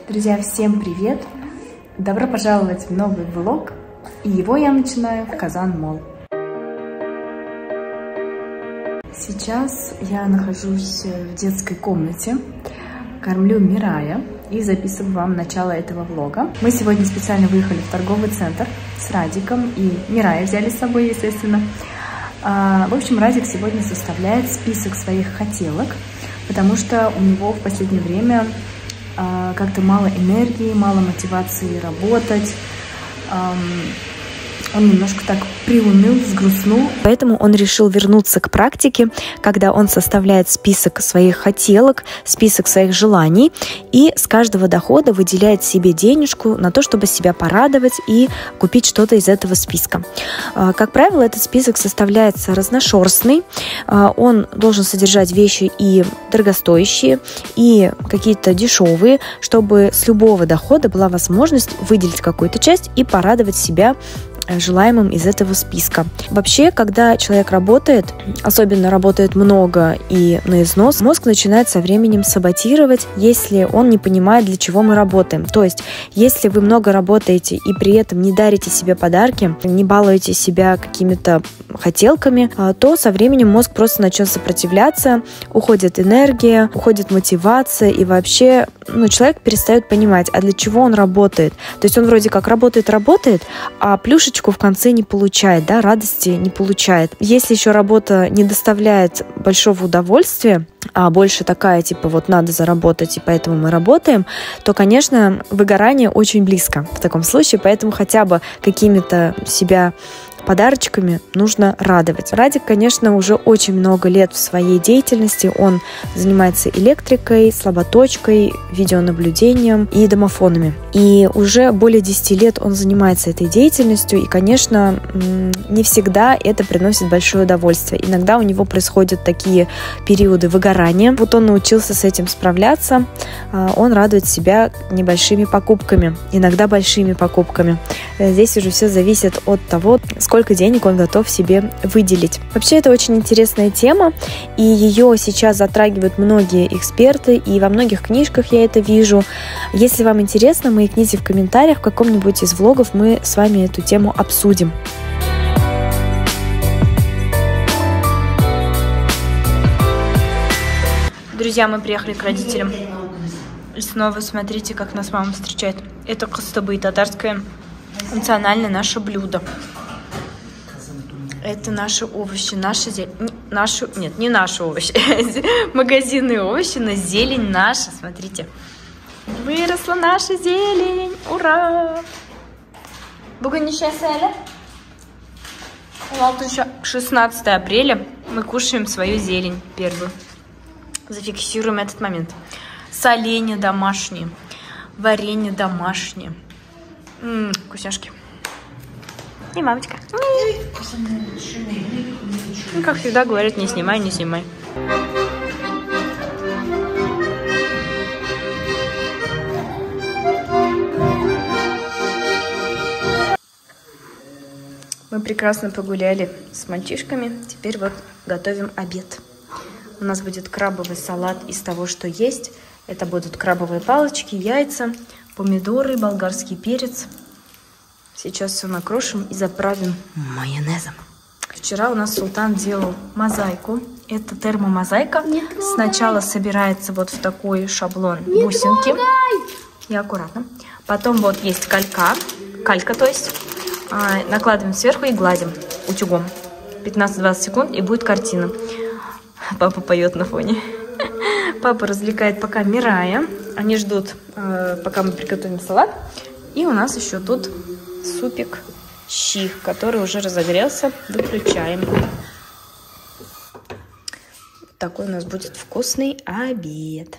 Друзья, всем привет! Добро пожаловать в новый влог, и его я начинаю в Казан Молл. Сейчас я нахожусь в детской комнате, кормлю Мирая и записываю вам начало этого влога. Мы сегодня специально выехали в торговый центр с Радиком, и Мирая взяли с собой, естественно. В общем, Радик сегодня составляет список своих хотелок, потому что у него в последнее время как-то мало энергии, мало мотивации работать. Он немножко так приуныл, взгрустнул. Поэтому он решил вернуться к практике, когда он составляет список своих хотелок, список своих желаний и с каждого дохода выделяет себе денежку на то, чтобы себя порадовать и купить что-то из этого списка. Как правило, этот список составляется разношерстный. Он должен содержать вещи и дорогостоящие, и какие-то дешевые, чтобы с любого дохода была возможность выделить какую-то часть и порадовать себя желаемым из этого списка. Вообще, когда человек работает, особенно работает много и на износ, мозг начинает со временем саботировать, если он не понимает, для чего мы работаем. То есть, если вы много работаете и при этом не дарите себе подарки, не балуете себя какими-то хотелками, то со временем мозг просто начнет сопротивляться, уходит энергия, уходит мотивация, и вообще человек перестает понимать, а для чего он работает. То есть он вроде как работает, а плюшечку в конце не получает, да, радости не получает. Если еще работа не доставляет большого удовольствия, а больше такая, типа, вот надо заработать, и поэтому мы работаем, то, конечно, выгорание очень близко в таком случае, поэтому хотя бы какими-то себя подарочками нужно радовать. Радик, конечно, уже очень много лет в своей деятельности. Он занимается электрикой, слаботочкой, видеонаблюдением и домофонами. И уже более 10 лет он занимается этой деятельностью, и, конечно, не всегда это приносит большое удовольствие. Иногда у него происходят такие периоды выгорания. Вот он научился с этим справляться. Он радует себя небольшими покупками, иногда большими покупками. Здесь уже все зависит от того, сколько денег он готов себе выделить. Вообще, это очень интересная тема, и ее сейчас затрагивают многие эксперты, и во многих книжках я это вижу. Если вам интересно, маякните в комментариях, в каком-нибудь из влогов мы с вами эту тему обсудим. Друзья, мы приехали к родителям. И снова смотрите, как нас мама встречает. Это кыстыбый, татарское национальное наше блюдо. Это наши овощи, наши зелень. Нет, не наши овощи. Магазинные овощи, но зелень наша. Смотрите. Выросла наша зелень. Ура! Бүгін нешесі әлі? 16 апреля мы кушаем свою зелень первую. Зафиксируем этот момент. Соленья домашние, варенье домашнее. Вкусняшки. И мамочка. Как всегда говорят, не снимай, не снимай. Мы прекрасно погуляли с мальчишками. Теперь вот готовим обед. У нас будет крабовый салат из того, что есть. Это будут крабовые палочки, яйца, помидоры, болгарский перец. Сейчас все накрошим и заправим майонезом. Вчера у нас Султан делал мозаику. Это термомозаика. Сначала собирается вот в такой шаблон бусинки. И аккуратно. Потом вот есть калька, то есть. Накладываем сверху и гладим утюгом. 15-20 секунд, и будет картина. Папа поет на фоне. Папа развлекает пока Мирая. Они ждут, пока мы приготовим салат. И у нас еще тут супик щи, который уже разогрелся. Выключаем. Такой у нас будет вкусный обед.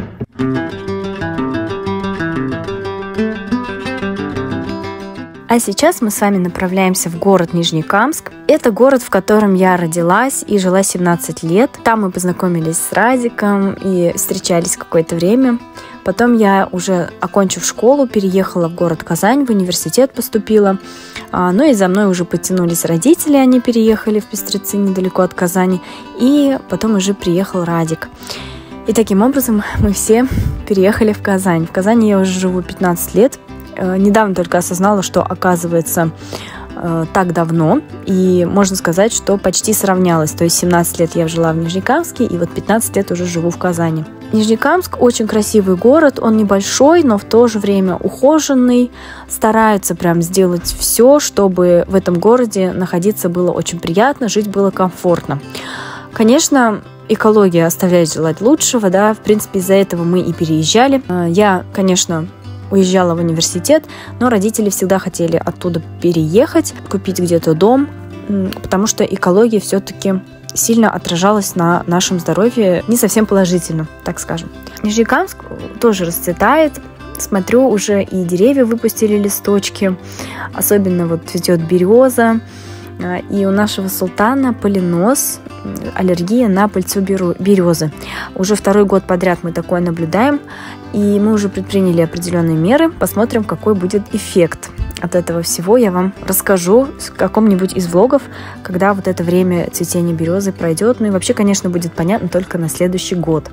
А сейчас мы с вами направляемся в город Нижнекамск. Это город, в котором я родилась и жила 17 лет. Там мы познакомились с Радиком и встречались какое-то время. Потом я, уже окончив школу, переехала в город Казань, в университет поступила. Ну и за мной уже подтянулись родители, они переехали в Пестрецы, недалеко от Казани. И потом уже приехал Радик. И таким образом мы все переехали в Казань. В Казани я уже живу 15 лет. Недавно только осознала, что, оказывается, так давно. И можно сказать, что почти сравнялась. То есть 17 лет я жила в Нижнекамске, и вот 15 лет уже живу в Казани. Нижнекамск очень красивый город. Он небольшой, но в то же время ухоженный. Стараются прям сделать все, чтобы в этом городе находиться было очень приятно, жить было комфортно. Конечно, экология оставляет желать лучшего, да, в принципе, из-за этого мы и переезжали. Я, конечно, уезжала в университет, но родители всегда хотели оттуда переехать, купить где-то дом, потому что экология все-таки сильно отражалась на нашем здоровье не совсем положительно, так скажем. Нижнекамск тоже расцветает. Смотрю, уже и деревья выпустили листочки, особенно вот цветет береза. И у нашего султана полинос, аллергия на пыльцу березы. Уже второй год подряд мы такое наблюдаем, и мы уже предприняли определенные меры. Посмотрим, какой будет эффект от этого всего. Я вам расскажу в каком-нибудь из влогов, когда вот это время цветения березы пройдет. Ну и вообще, конечно, будет понятно только на следующий год.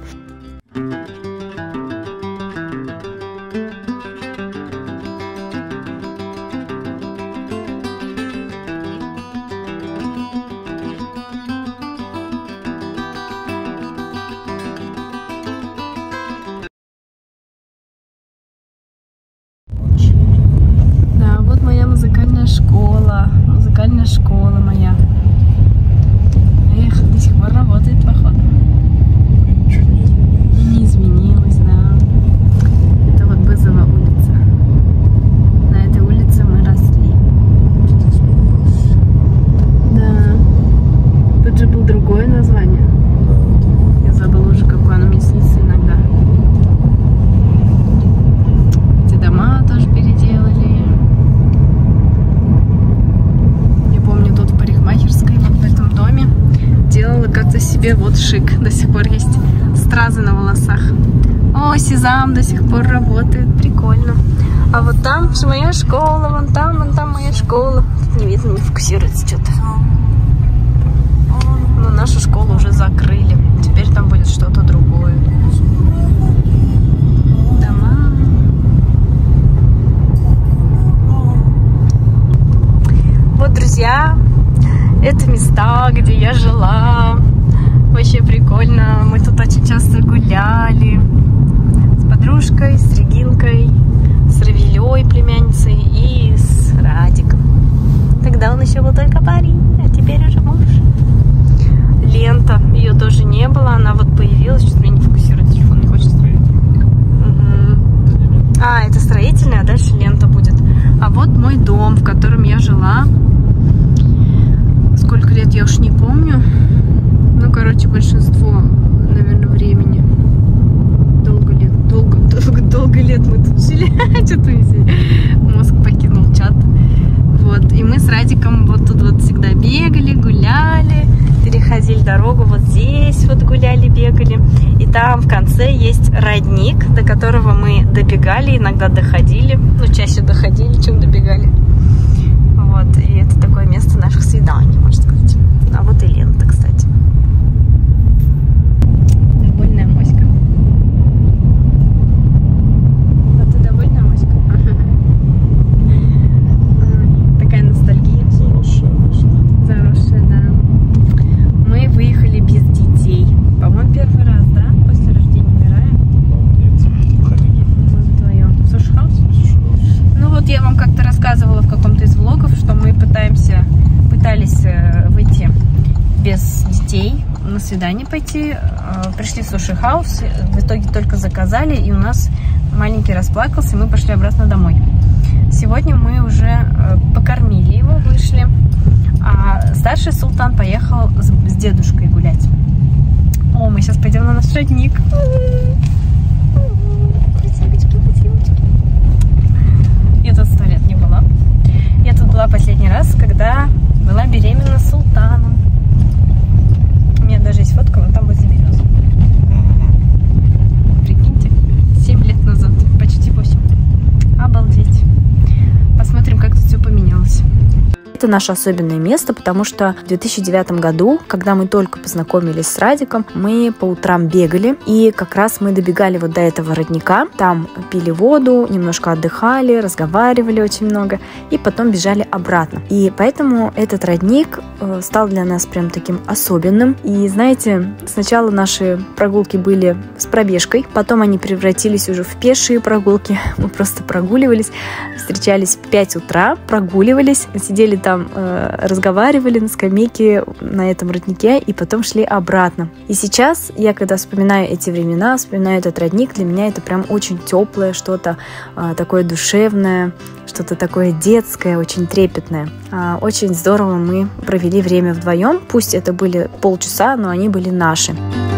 Музыкальная школа моя. Эх, до сих пор работает, походу. Не изменилась, да. Это вот Бызова улица. На этой улице мы росли. Да. Тут же было другое название. Я забыла уже, какое оно мне снится иногда. Эти дома тоже переделали. Делала как-то себе вот шик. До сих пор есть стразы на волосах. О, сезам до сих пор работает. Прикольно. А вот там же моя школа. Вон там моя школа. Тут не видно, не фокусируется что-то. Но нашу школу уже закрыли. Теперь там будет что-то другое. Дома. Вот, друзья, это места, где я жила. Вообще прикольно. Мы тут очень часто гуляли с подружкой, с Регинкой, с Равилей, племянницей, и с Радиком. Тогда он еще был только парень, а теперь уже муж. Лента. Ее тоже не было. Она вот появилась. Что-то меня не фокусирует. Телефон не хочет строить. А, это строительная, а дальше лента будет. А вот мой дом, в котором я жила. Сколько лет, я уж не помню. Ну, короче, большинство, наверное, времени. Долго лет мы тут жили. Что-то мозг покинул чат. Вот. И мы с Радиком вот тут вот всегда бегали, гуляли, переходили дорогу вот здесь, вот гуляли, бегали. И там в конце есть родник, до которого мы добегали, иногда доходили. Ну, чаще доходили, чем добегали. Вот, и это такое место наших свиданий, можно сказать. А вот и лента, кстати. Довольная моська. А ты довольная моська? Такая ностальгия. Заросшая, да. Мы выехали без детей. По-моему, первый раз, да? После рождения Мирая. Мы вдвоем. Суши-хаус? Ну вот я вам как-то рассказывала в каком-то из влогов, что мы пытались выйти без детей, на свидание пойти. Пришли в суши-хаус, в итоге только заказали, и у нас маленький расплакался, и мы пошли обратно домой. Сегодня мы уже покормили его, вышли, а старший султан поехал с дедушкой гулять. О, мы сейчас пойдем на наш родник. Я тут 100 лет не была. Я тут была последний раз, когда была беременна султаном. У меня даже есть фотка, но там возле березы. Прикиньте, 7 лет назад, почти 8. Обалдеть. Посмотрим, как тут все поменялось. это наше особенное место, потому что в 2009 году, когда мы только познакомились с Радиком, мы по утрам бегали, и как раз мы добегали вот до этого родника, там пили воду, немножко отдыхали, разговаривали очень много, и потом бежали обратно. И поэтому этот родник стал для нас прям таким особенным. И знаете, сначала наши прогулки были с пробежкой, потом они превратились уже в пешие прогулки. Мы просто прогуливались, встречались в 5 утра, прогуливались, сидели там, разговаривали на скамейке на этом роднике и потом шли обратно. И сейчас я, когда вспоминаю эти времена, вспоминаю этот родник, для меня это прям очень теплое, что-то такое душевное, что-то такое детское, очень трепетное. Очень здорово мы провели время вдвоем. Пусть это были полчаса, но они были наши.